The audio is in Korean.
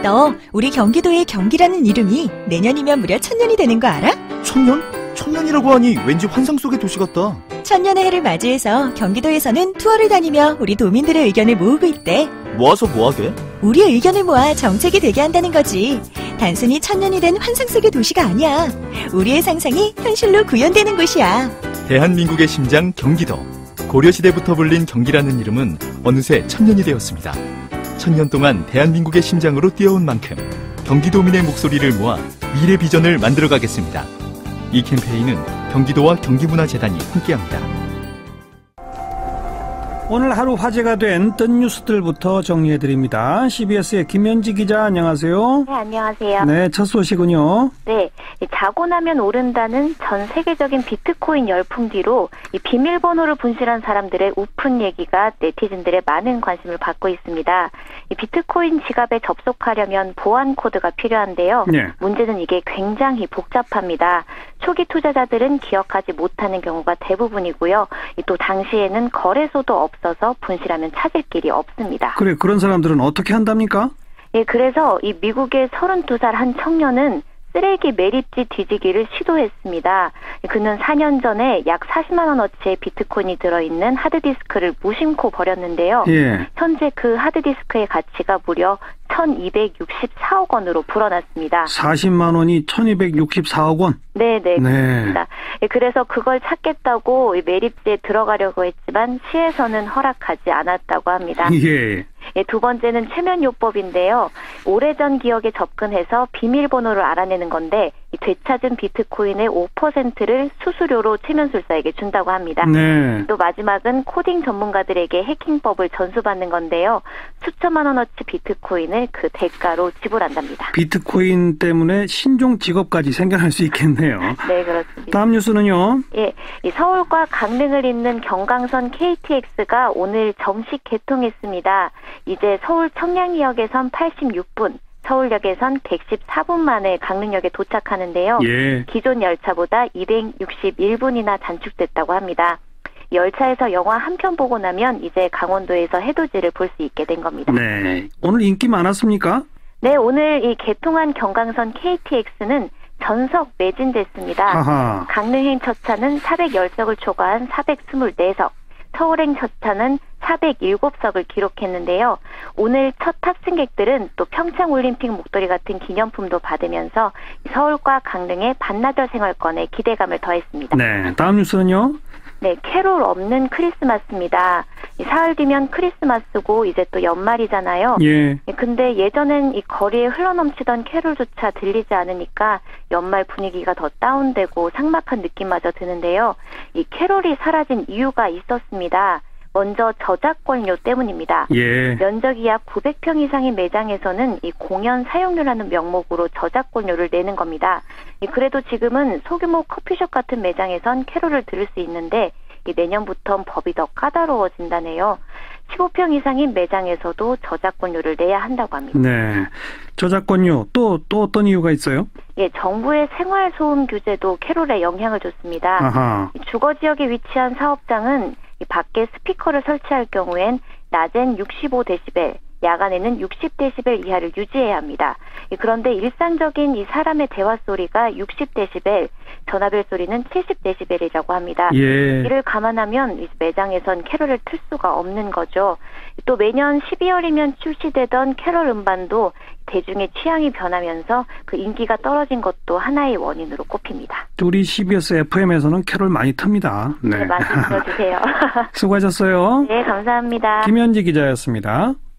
너 우리 경기도의 경기라는 이름이 내년이면 무려 1000년이 되는 거 알아? 1000년? 1000년이라고 하니 왠지 환상 속의 도시 같다. 1000년의 해를 맞이해서 경기도에서는 투어를 다니며 우리 도민들의 의견을 모으고 있대. 모아서 뭐하게? 우리의 의견을 모아 정책이 되게 한다는 거지. 단순히 1000년이 된 환상 속의 도시가 아니야. 우리의 상상이 현실로 구현되는 곳이야. 대한민국의 심장 경기도. 고려시대부터 불린 경기라는 이름은 어느새 1000년이 되었습니다. 1000년 동안 대한민국의 심장으로 뛰어온 만큼 경기도민의 목소리를 모아 미래 비전을 만들어가겠습니다. 이 캠페인은 경기도와 경기문화재단이 함께합니다. 오늘 하루 화제가 된 뜬 뉴스들부터 정리해드립니다. CBS의 김현지 기자, 안녕하세요. 네, 안녕하세요. 네, 첫 소식은요. 네, 자고 나면 오른다는 전 세계적인 비트코인 열풍 뒤로 이 비밀번호를 분실한 사람들의 우픈 얘기가 네티즌들의 많은 관심을 받고 있습니다. 이 비트코인 지갑에 접속하려면 보안 코드가 필요한데요. 네. 문제는 이게 굉장히 복잡합니다. 초기 투자자들은 기억하지 못하는 경우가 대부분이고요. 또 당시에는 거래소도 없어서 분실하면 찾을 길이 없습니다. 그래, 그런 사람들은 어떻게 한답니까? 예, 그래서 이 미국의 32살 한 청년은 쓰레기 매립지 뒤지기를 시도했습니다. 그는 4년 전에 약 40만 원어치의 비트코인이 들어있는 하드디스크를 무심코 버렸는데요. 예. 현재 그 하드디스크의 가치가 무려 1264억 원으로 불어났습니다. 40만 원이 1264억 원? 네네. 네. 그렇습니다. 그래서 그걸 찾겠다고 매립지에 들어가려고 했지만 시에서는 허락하지 않았다고 합니다. 예. 두 번째는 최면요법인데요. 오래전 기억에 접근해서 비밀번호를 알아내는 건데 되찾은 비트코인의 5%를 수수료로 최면술사에게 준다고 합니다. 네. 또 마지막은 코딩 전문가들에게 해킹법을 전수받는 건데요. 수천만 원어치 비트코인을 그 대가로 지불한답니다. 비트코인 때문에 신종 직업까지 생겨날 수 있겠네요. 네, 그렇습니다. 다음 뉴스는요. 예, 이 서울과 강릉을 잇는 경강선 KTX가 오늘 정식 개통했습니다. 이제 서울 청량리역에선 86분, 서울역에선 114분 만에 강릉역에 도착하는데요. 예. 기존 열차보다 261분이나 단축됐다고 합니다. 열차에서 영화 한 편 보고 나면 이제 강원도에서 해돋이를 볼 수 있게 된 겁니다. 네. 오늘 인기 많았습니까? 네, 오늘 이 개통한 경강선 KTX는 전석 매진됐습니다. 아하. 강릉행 첫차는 410석을 초과한 424석, 서울행 첫차는 407석을 기록했는데요. 오늘 첫 탑승객들은 또 평창올림픽 목도리 같은 기념품도 받으면서 서울과 강릉의 반나절 생활권에 기대감을 더했습니다. 네, 다음 뉴스는요. 네, 캐롤 없는 크리스마스입니다. 사흘 뒤면 크리스마스고 이제 또 연말이잖아요. 예. 근데 예전엔 이 거리에 흘러넘치던 캐롤조차 들리지 않으니까 연말 분위기가 더 다운되고 삭막한 느낌마저 드는데요. 이 캐롤이 사라진 이유가 있었습니다. 먼저 저작권료 때문입니다. 예. 면적이 약 900평 이상의 매장에서는 이 공연 사용료라는 명목으로 저작권료를 내는 겁니다. 그래도 지금은 소규모 커피숍 같은 매장에선 캐롤을 들을 수 있는데 내년부터는 법이 더 까다로워진다네요. 15평 이상인 매장에서도 저작권료를 내야 한다고 합니다. 네. 저작권료 또 어떤 이유가 있어요? 예, 정부의 생활소음 규제도 캐롤에 영향을 줬습니다. 아하. 주거 지역에 위치한 사업장은 밖에 스피커를 설치할 경우엔 낮엔 65데시벨, 야간에는 60데시벨 이하를 유지해야 합니다. 그런데 일상적인 이 사람의 대화 소리가 60데시벨, 전화벨 소리는 70데시벨이라고 합니다. 예. 이를 감안하면 매장에선 캐롤을 틀 수가 없는 거죠. 또 매년 12월이면 출시되던 캐롤 음반도 대중의 취향이 변하면서 그 인기가 떨어진 것도 하나의 원인으로 꼽힙니다. 우리 CBS FM에서는 캐롤 많이 틉니다. 네, 많이 들어주세요. 수고하셨어요. 네, 감사합니다. 김현지 기자였습니다.